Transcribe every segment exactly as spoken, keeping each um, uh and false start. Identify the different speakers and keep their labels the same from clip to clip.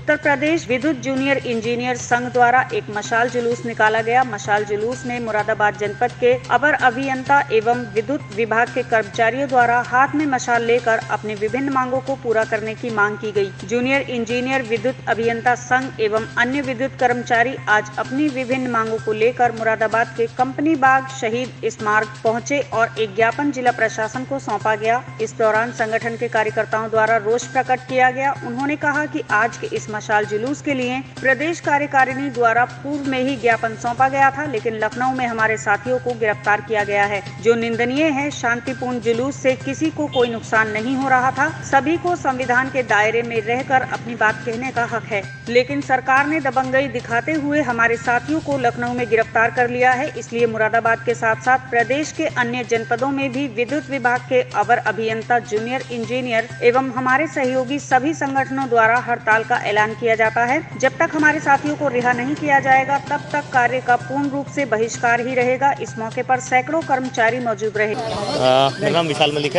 Speaker 1: उत्तर प्रदेश विद्युत junior engineer संघ द्वारा एक मशाल जुलूस निकाला गया। मशाल जुलूस में मुरादाबाद जनपद के अवर अभियंता एवं विद्युत विभाग के कर्मचारियों द्वारा हाथ में मशाल लेकर अपनी विभिन्न मांगों को पूरा करने की मांग की गई। जूनियर इंजीनियर विद्युत अभियंता संघ एवं अन्य विद्युत कर्मचारी आज अपनी विभिन्न मांगों को लेकर मुरादाबाद के कंपनी बाग शहीद स्मारक पहुंचे और एक ज्ञापन जिला प्रशासन को सौंपा गया। इस दौरान संगठन के कार्यकर्ताओं द्वारा रोष प्रकट किया गया। उन्होंने कहा कि आज के इस मशाल जुलूस के लिए प्रदेश कार्यकारिणी द्वारा पूर्व में ही ज्ञापन सौंपा गया था, लेकिन लखनऊ में हमारे साथियों को गिरफ्तार किया गया है, जो निंदनीय है। शांतिपूर्ण जुलूस से किसी को कोई नुकसान नहीं हो रहा था। सभी को संविधान के दायरे में रहकर अपनी बात कहने का हक है, लेकिन सरकार ने दबंगई दिखाते हुए हमारे साथियों को लखनऊ में गिरफ्तार कर लिया है। इसलिए मुरादाबाद के साथ साथ प्रदेश के अन्य जनपदों में भी विद्युत विभाग के अवर अभियंता, जूनियर इंजीनियर एवं हमारे सहयोगी सभी संगठनों द्वारा हड़ताल का ऐलान किया जाता है। जब तक हमारे साथियों को रिहा नहीं किया जाएगा, तब तक कार्य का पूर्ण रूप से बहिष्कार ही रहेगा। इस मौके पर सैकड़ों कर्मचारी मौजूद रहे।
Speaker 2: मेरा नाम विशाल मलिक है।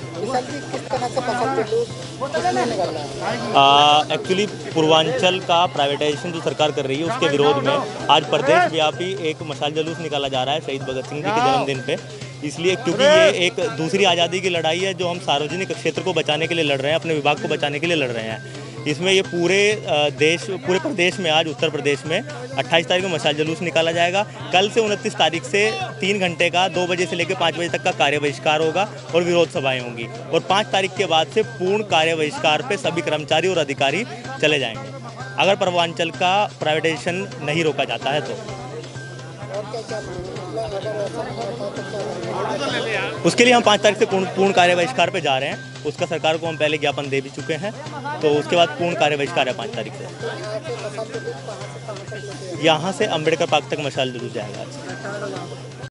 Speaker 2: एक्चुअली पूर्वांचल का प्राइवेटाइजेशन जो सरकार कर रही है, उसके विरोध में आज प्रदेश व्यापी एक मशाल जुलूस निकाला जा रहा है शहीद भगत सिंह जी के जन्मदिन पे। इसलिए क्योंकि ये एक दूसरी आज़ादी की लड़ाई है जो हम सार्वजनिक क्षेत्र को बचाने के लिए लड़ रहे हैं, अपने विभाग को बचाने के लिए लड़ रहे हैं। इसमें ये पूरे देश पूरे प्रदेश में आज उत्तर प्रदेश में अट्ठाईस तारीख को मशाल जुलूस निकाला जाएगा। कल से उनतीस तारीख से तीन घंटे का दो बजे से लेकर पाँच बजे तक का कार्य बहिष्कार होगा और विरोध सभाएं होंगी, और पाँच तारीख के बाद से पूर्ण कार्य बहिष्कार पे सभी कर्मचारी और अधिकारी चले जाएंगे, अगर पूर्वांचल का प्राइवेटाइजेशन नहीं रोका जाता है तो। उसके लिए हम पाँच तारीख से पूर्ण पूर्ण कार्य बहिष्कार पे जा रहे हैं। उसका सरकार को हम पहले ज्ञापन दे भी चुके हैं, तो उसके बाद पूर्ण कार्य बहिष्कार है पाँच तारीख से। यहाँ से अम्बेडकर पार्क तक मशाल जुलूस जाएगा।